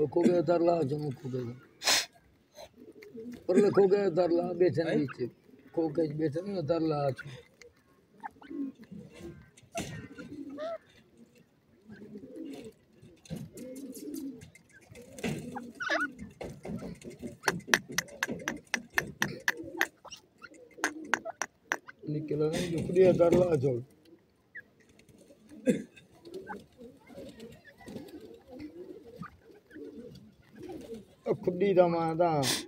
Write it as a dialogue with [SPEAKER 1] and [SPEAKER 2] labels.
[SPEAKER 1] खो गया दरला जमो खो गया पर ले खो गया दरला बैठे नीचे खो के बैठे ना दरला निकला नहीं जुकड़िया दरला छोड़ खुदी दा मां दा